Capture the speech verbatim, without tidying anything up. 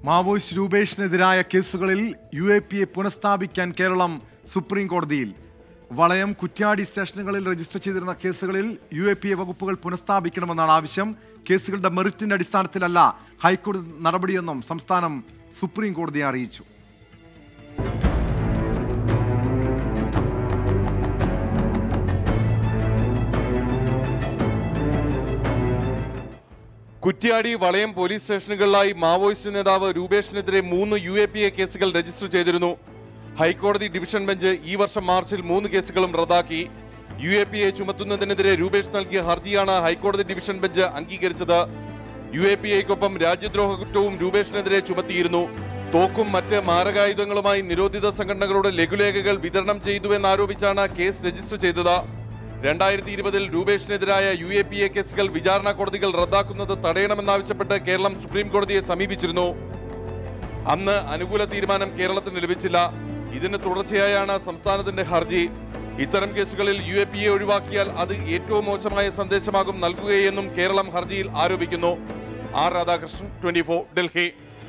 Maoist രൂപേഷിനെതിരായ കേസുകളിൽ U A P A പുനഃസ്ഥാപിക്കാൻ Keralam supreme കോടതിയിൽ. വളയം, കുറ്റ്യാടി സ്റ്റേഷനുകളിൽ രജിസ്റ്റർ ചെയ്തിരുന്ന കേസുകളിൽ യു എ പി എ വകുപ്പുകൾ പുനഃസ്ഥാപിക്കണമെന്നാണ് ആവശ്യം. കേസുകളുടെ മെറിറ്റിന്റെ അടിസ്ഥാനത്തിലല്ല ഹൈക്കോടതി നടപടിയെന്നും സംസ്ഥാനം സുപ്രീം കോടതിയെ അറിയിച്ചു. കുറ്റ്യാടി, വളയം പോലീസ് സ്റ്റേഷനുകളിലായി മാവോയിസ്റ്റ് നേതാവ് രൂപേഷിനെതിരെ മൂന്ന് യു എ പി എ കേസുകൾ രജിസ്റ്റർ ചെയ്തിരുന്നു. ഹൈക്കോടതി ഡിവിഷൻ ബെഞ്ച് ഈ വർഷം മാർച്ചിൽ മൂന്ന് കേസുകളും റദ്ദാക്കി. യു എ പി എ ചുമത്തുന്നതിനെതിരെ രൂപേഷ് നൽകിയ ഹർജിയാണ് ഹൈക്കോടതി ഡിവിഷൻ ബെഞ്ച് അംഗീകരിച്ചത്. യു എ പി എക്കൊപ്പം രാജ്യദ്രോഹ കുറ്റവും രൂപേഷിനെതിരെ ചുമത്തിയിരുന്നു. തോക്കും മറ്റ് മാരകായുധങ്ങളുമായി നിരോധിത സംഘടനകളുടെ ലഘുലേഖകൾ വിതരണം ചെയ്തുവെന്നാരോപിച്ചാണ് കേസ് രജിസ്റ്റർ ചെയ്തത്. രണ്ടായിരത്തി ഇരുപതിൽ രൂപേഷിനെതിരായ യു എ പി എ കേസുകൾ വിചാരണ കോടതികൾ റദ്ദാക്കുന്നത് തടയണമെന്നാവശ്യപ്പെട്ട് കേരളം സുപ്രീം കോടതിയെ സമീപിച്ചിരുന്നു. അന്ന് അനുകൂല തീരുമാനം കേരളത്തിന് ലഭിച്ചില്ല. ഇതിന് തുടർച്ചയായാണ് സംസ്ഥാനത്തിന്റെ ഹർജി. ഇത്തരം കേസുകളിൽ യു എ പി എ ഒഴിവാക്കിയാൽ അത് ഏറ്റവും മോശമായ സന്ദേശമാകും നൽകുകയെന്നും കേരളം ഹർജിയിൽ ആരോപിക്കുന്നു. R Radhakrishnan, twenty four, Delhi.